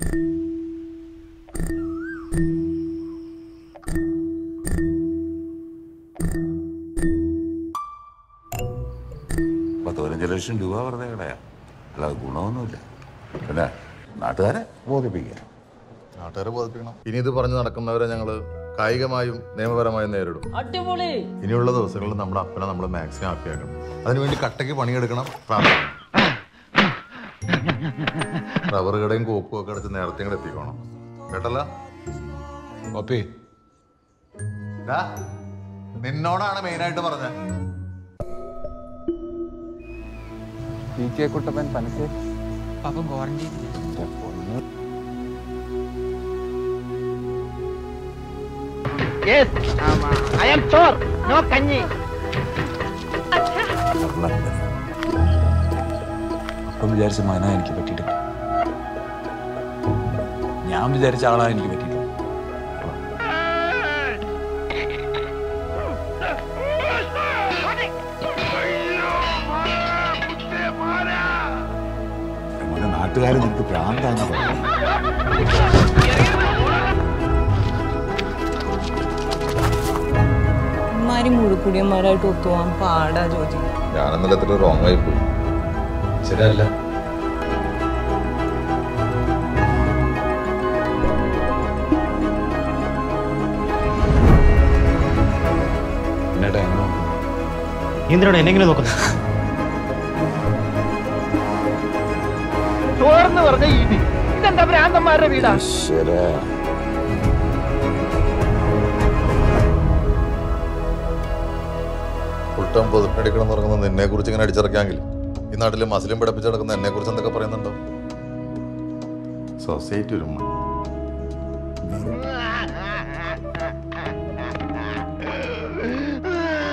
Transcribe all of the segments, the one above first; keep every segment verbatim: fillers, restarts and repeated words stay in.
പത്ത് പതിനഞ്ച് ലക്ഷം രൂപ വെറുതെ കളയാ, അല്ലാതെ ഗുണമൊന്നുമില്ല. പിന്നെ നാട്ടുകാരെ ബോധിപ്പിക്കുക. നാട്ടുകാരെ ബോധിപ്പിക്കണം. ഇനി ഇത് പറഞ്ഞു നടക്കുന്നവരെ ഞങ്ങള് കായികമായും നിയമപരമായും നേരിടും. ഇനിയുള്ള ദിവസങ്ങളിൽ നമ്മുടെ അപ്പനെ നമ്മൾ മാക്സിമം ഹാപ്പിയാക്കണം. അതിനുവേണ്ടി കട്ടയ്ക്ക് പണിയെടുക്കണം. റബ്ബർ കടയും കോപ്പും ഒക്കെ അടച്ച് നേരത്തെ ഇങ്ങോട്ട് എത്തിക്കണം. കേട്ടല്ല കോപ്പി? നിന്നോടാണ് മെയിനായിട്ട് പറഞ്ഞത്. പി കെ കുട്ടപ്പൻ പനക്ക് പാപ്പം quarantine. Yes, um, I am sure. No kanji. അപ്പം വിചാരിച്ച മന എനിക്ക് പറ്റിയിട്ടില്ല. ഞാൻ വിചാരിച്ച ആളാ എനിക്ക് പറ്റിയിട്ടില്ല. നാട്ടുകാർ നമുക്ക് പ്രാന്താന്ന് പറഞ്ഞു. മുഴുക്കുടിയന്മാരായിട്ട് ഒത്തുപോകാൻ പാടാ ജോജി. ഞാനെന്നല്ല എത്ര റോങ് ആയി പോയി. ശരിയല്ല. എന്തിനാണ് എന്നെങ്കിലും നോക്കുന്നത്? ചോർന്ന് പറഞ്ഞ ഇടി ഇതെന്താ ഭ്രാന്തന്മാരുടെ വീടാ? ഫുൾടൈം പൊതുപ്പടിക്കണം എന്ന് പറയുന്നത് എന്നെ കുറിച്ച് ഇങ്ങനെ അടിച്ചിറക്കാമെങ്കിൽ ഈ നാട്ടിൽ മസിലും പിടപ്പിച്ച് നടക്കുന്ന എന്നെ കുറിച്ച് എന്തൊക്കെ പറയുന്നുണ്ടോ? സൊസൈറ്റി ഒരു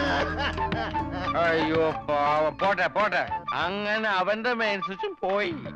അയ്യോ പാവം. പോട്ടെ പോട്ടെ, അങ്ങനെ അവന്റെ മെയിൻ സ്വിച്ചും പോയി.